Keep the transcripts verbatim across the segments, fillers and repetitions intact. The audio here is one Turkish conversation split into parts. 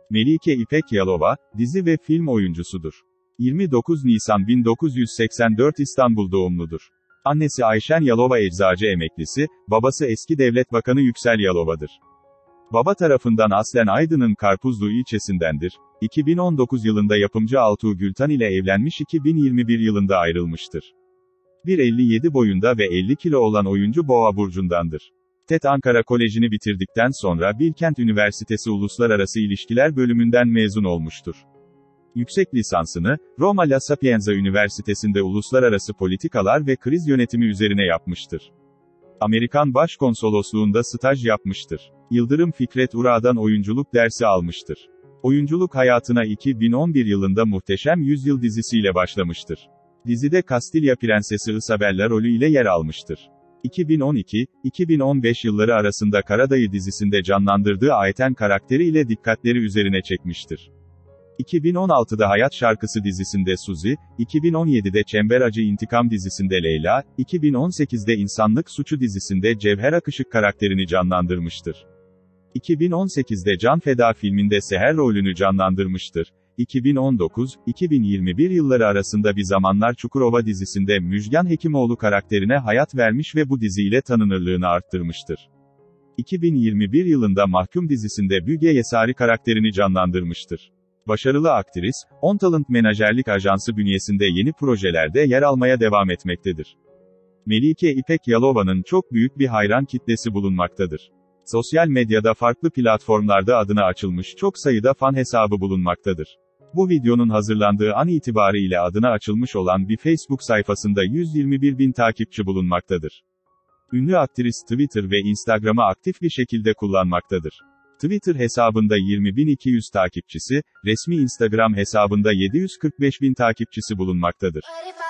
Melike İpek Yalova, dizi ve film oyuncusudur. yirmi dokuz Nisan bin dokuz yüz seksen dört İstanbul doğumludur. Annesi Ayşen Yalova eczacı emeklisi, babası eski devlet bakanı Yüksel Yalova'dır. Baba tarafından aslen Aydın'ın Karpuzlu ilçesindendir. iki bin on dokuz yılında yapımcı Altuğ Gültan ile evlenmiş, iki bin yirmi bir yılında ayrılmıştır. bir elli yedi boyunda ve elli kilo olan oyuncu Boğa burcundandır. T E D Ankara Koleji'ni bitirdikten sonra Bilkent Üniversitesi Uluslararası İlişkiler bölümünden mezun olmuştur. Yüksek lisansını, Roma La Sapienza Üniversitesi'nde uluslararası politikalar ve kriz yönetimi üzerine yapmıştır. Amerikan Başkonsolosluğunda staj yapmıştır. Yıldırım Fikret Urak'dan oyunculuk dersi almıştır. Oyunculuk hayatına iki bin on bir yılında Muhteşem Yüzyıl dizisiyle başlamıştır. Dizide Kastilya Prensesi Isabella rolü ile yer almıştır. iki bin on iki - iki bin on beş yılları arasında Karadayı dizisinde canlandırdığı Ayten karakteri ile dikkatleri üzerine çekmiştir. iki bin on altıda Hayat Şarkısı dizisinde Suzi, iki bin on yedide Çember Acı İntikam dizisinde Leyla, iki bin on sekizde İnsanlık Suçu dizisinde Cevher Akışık karakterini canlandırmıştır. iki bin on sekizde Can Feda filminde Seher rolünü canlandırmıştır. iki bin on dokuz - iki bin yirmi bir yılları arasında Bir Zamanlar Çukurova dizisinde Müjgan Hekimoğlu karakterine hayat vermiş ve bu diziyle tanınırlığını arttırmıştır. iki bin yirmi bir yılında Mahkum dizisinde Büge Yesari karakterini canlandırmıştır. Başarılı aktris, On Talent menajerlik ajansı bünyesinde yeni projelerde yer almaya devam etmektedir. Melike İpek Yalova'nın çok büyük bir hayran kitlesi bulunmaktadır. Sosyal medyada farklı platformlarda adına açılmış çok sayıda fan hesabı bulunmaktadır. Bu videonun hazırlandığı an itibariyle adına açılmış olan bir Facebook sayfasında yüz yirmi bir bin takipçi bulunmaktadır. Ünlü aktris Twitter ve Instagram'ı aktif bir şekilde kullanmaktadır. Twitter hesabında yirmi bin iki yüz takipçisi, resmi Instagram hesabında yedi yüz kırk beş bin takipçisi bulunmaktadır.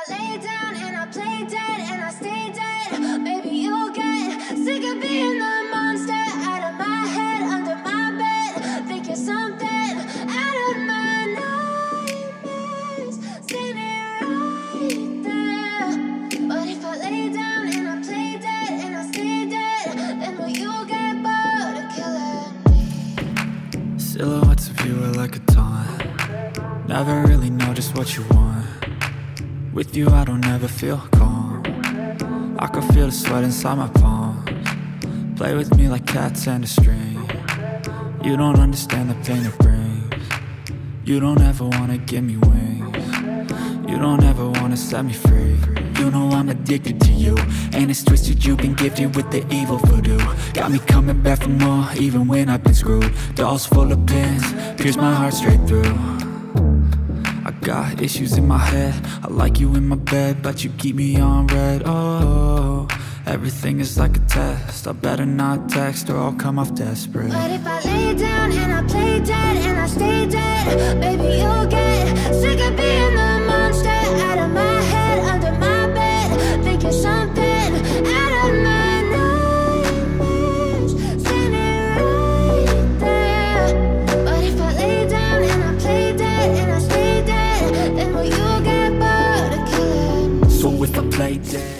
Silhouettes of you are like a taunt. Never really know just what you want. With you I don't ever feel calm. I can feel the sweat inside my palms. Play with me like cats and a string. You don't understand the pain it brings. You don't ever wanna give me wings. You don't ever wanna set me free. You know I'm addicted to you, and it's twisted, you've been gifted with the evil voodoo. Got me coming back for more, even when I've been screwed. Dolls full of pins, pierce my heart straight through. I got issues in my head, I like you in my bed, but you keep me on red. Oh, everything is like a test, I better not text or I'll come off desperate. But if I lay down and I play dead and I stay dead, baby you'll get sick of being the monster out of my head, under my bed, thinking something out of my nightmares, standing right there. But if I lay down and I play dead and I stay dead, then will you get bored of killing me? So if I play dead